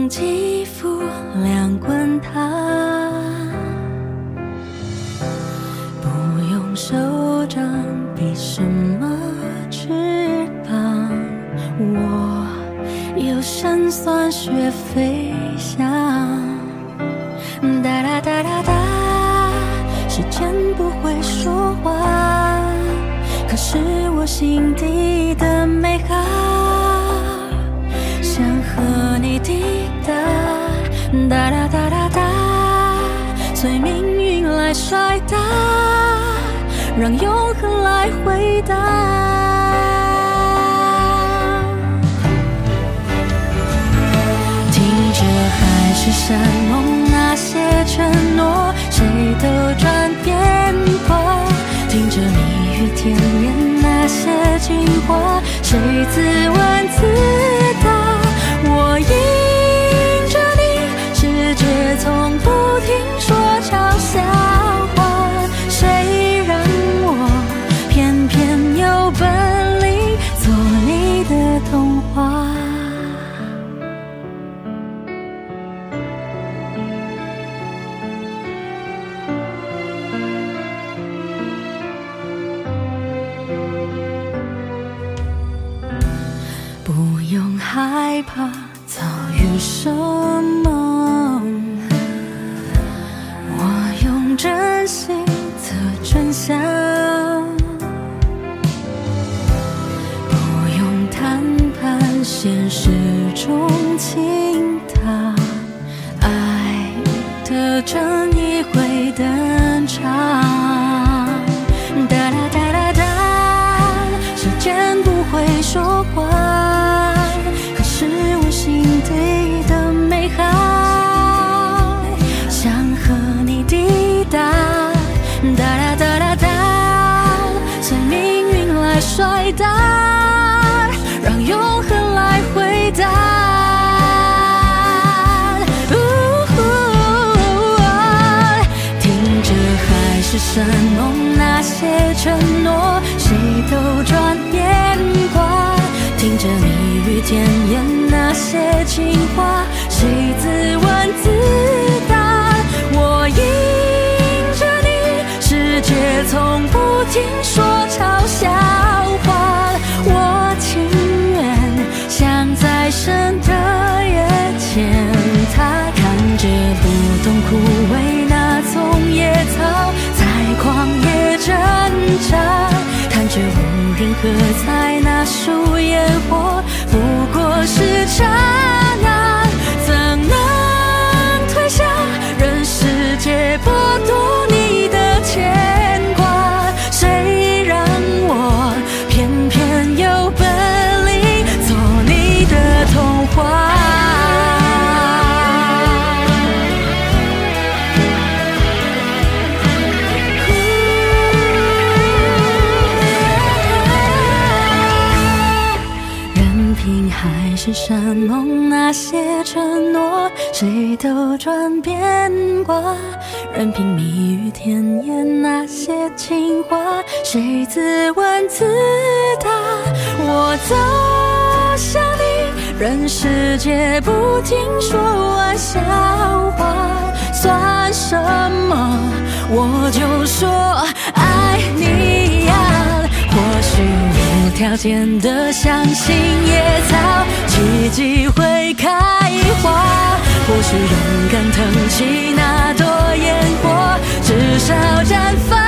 用肌肤量滚它，不用手掌比什么翅膀，我有神算学飞翔。哒哒哒哒哒，时间不会说话，可是我心底的美好想和你抵达。哒哒哒哒哒，随命运来甩打，让永恒来回答。听着海誓山盟那些承诺，谁都转变过。听着蜜语甜言那些情话，谁自问自答。我迎着你，世界从不停说嘲笑话，谁让我偏偏有本领做你的童话。不用害怕遭遇什么，我用真心测真相，不用谈判现实中倾塌，爱的正义会登场。哒哒哒哒哒，时间不会说话，可是我心底的美好想和你抵达。哒哒哒哒哒，随命运来甩打，让永恒来回答。听着海誓山盟那些承诺，谁都转变卦。听着蜜语甜言那些情话，谁自问自答。我迎着你，世界从不停说嘲笑话，我情愿像在生的夜前踏，看着不懂枯萎那丛野草在旷野挣扎，看着无人喝彩那束烟火，不过是刹那，怎能退下，任世界剥夺你的牵挂？谁让我偏偏有本领做你的童话？海誓山盟那些承诺，谁都转变卦，任凭蜜语甜言那些情话，谁自问自答。我走向你，任世界不停说玩笑话，算什么我就说爱你呀。或许无条件的相信野草奇迹会开花，或许勇敢腾起那朵烟火，至少绽放。